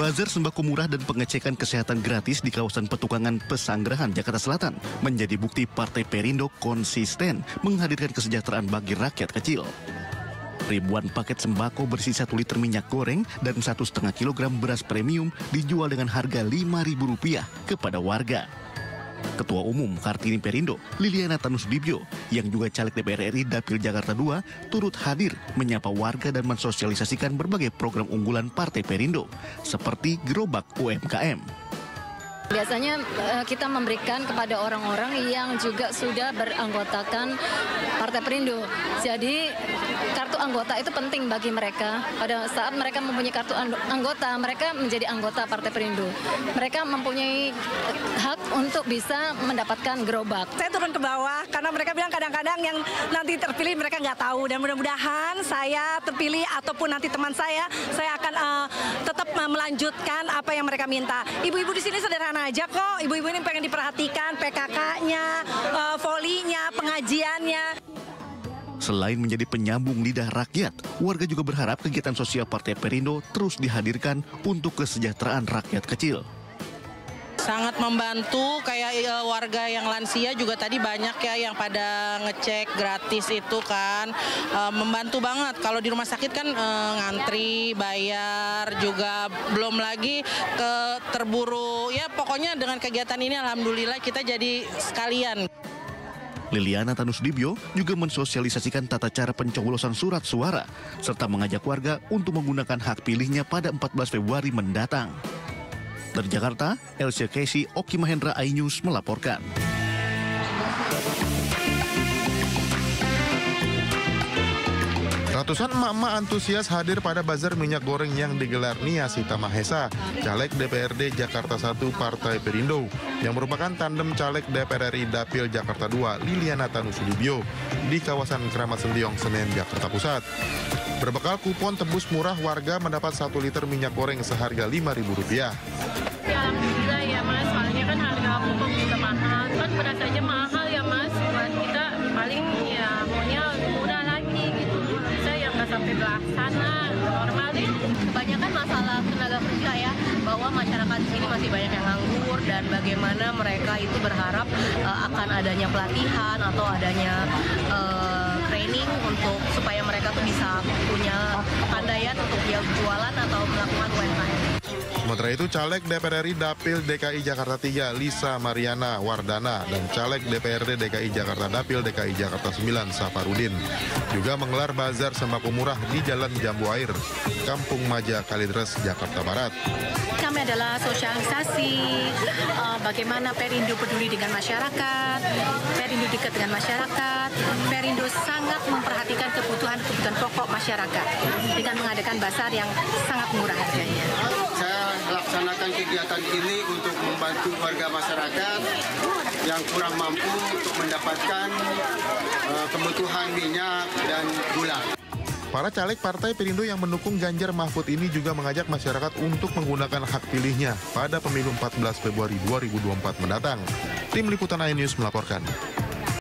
Bazar sembako murah dan pengecekan kesehatan gratis di kawasan Petukangan Pesanggerahan, Jakarta Selatan menjadi bukti Partai Perindo konsisten menghadirkan kesejahteraan bagi rakyat kecil. Ribuan paket sembako berisi 1 liter minyak goreng dan 1,5 kilogram beras premium dijual dengan harga Rp5.000 kepada warga. Ketua Umum Kartini Perindo, Liliana Tanusudibyo, yang juga caleg DPR RI Dapil Jakarta II, turut hadir menyapa warga dan mensosialisasikan berbagai program unggulan Partai Perindo, seperti gerobak UMKM. Biasanya kita memberikan kepada orang-orang yang juga sudah beranggotakan Partai Perindo. Jadi kartu anggota itu penting bagi mereka. Pada saat mereka mempunyai kartu anggota, mereka menjadi anggota Partai Perindo. Mereka mempunyai hak untuk bisa mendapatkan gerobak. Saya turun ke bawah karena mereka bilang kadang-kadang yang nanti terpilih mereka nggak tahu. Dan mudah-mudahan saya terpilih ataupun nanti teman saya akan tetap melanjutkan apa yang mereka minta. Ibu-ibu di sini sederhana aja kok. Ibu-ibu ini pengen diperhatikan PKK-nya, volinya, pengajiannya. Selain menjadi penyambung lidah rakyat, warga juga berharap kegiatan sosial Partai Perindo terus dihadirkan untuk kesejahteraan rakyat kecil. Sangat membantu, kayak warga yang lansia juga tadi banyak ya yang pada ngecek gratis itu kan. Membantu banget, kalau di rumah sakit kan ngantri, bayar, juga belum lagi terburu. Ya pokoknya dengan kegiatan ini alhamdulillah kita jadi sekalian. Liliana Tanusudibyo juga mensosialisasikan tata cara pencoblosan surat suara, serta mengajak warga untuk menggunakan hak pilihnya pada 14 Februari mendatang. Dari Jakarta, Elsia Casey, Oki Mahendra, iNews melaporkan. Ratusan emak-emak antusias hadir pada bazar minyak goreng yang digelar Nia Sita Mahesa, caleg DPRD Jakarta I Partai Perindo, yang merupakan tandem caleg DPR RI Dapil Jakarta II Liliana Tanusudibyo di kawasan Kramat Sendiong, Senen, Jakarta Pusat. Berbekal kupon tebus murah, warga mendapat 1 liter minyak goreng seharga Rp5.000. Ya alhamdulillah ya Mas, soalnya kan harga pupuk juga mahal, kan beras aja mahal ya Mas, buat kita paling ya maunya murah lagi gitu, bisa yang nggak sampai belasan normal deh. Kebanyakan masalah tenaga kerja ya, bahwa masyarakat di sini masih banyak yang nganggur dan bagaimana mereka itu berharap akan adanya pelatihan atau adanya training untuk supaya mereka tuh bisa punya kepandaian untuk jualan atau melakukan UMKM. Sementara itu, caleg DPR RI Dapil DKI Jakarta III Lisa Mariana Wardana dan caleg DPRD DKI Jakarta Dapil DKI Jakarta IX Safarudin juga menggelar bazar sembako murah di Jalan Jambu Air, Kampung Maja, Kalideres, Jakarta Barat. Kami adalah sosialisasi bagaimana Perindo peduli dengan masyarakat, Perindo dekat dengan masyarakat, Perindo sangat memperhatikan kebutuhan pokok masyarakat dengan mengadakan bazar yang sangat murah harganya. Saya melaksanakan kegiatan ini untuk membantu warga masyarakat yang kurang mampu untuk mendapatkan kebutuhan minyak dan gula. Para caleg Partai Perindo yang mendukung Ganjar Mahfud ini juga mengajak masyarakat untuk menggunakan hak pilihnya pada pemilu 14 Februari 2024 mendatang. Tim Liputan iNews melaporkan.